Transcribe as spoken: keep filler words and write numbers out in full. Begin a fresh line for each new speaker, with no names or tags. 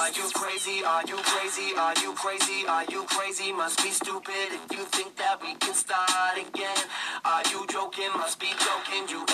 Are you crazy? Are you crazy? Are you crazy? Are you crazy? Must be stupid if you think that we can start again. Are you joking? Must be joking. You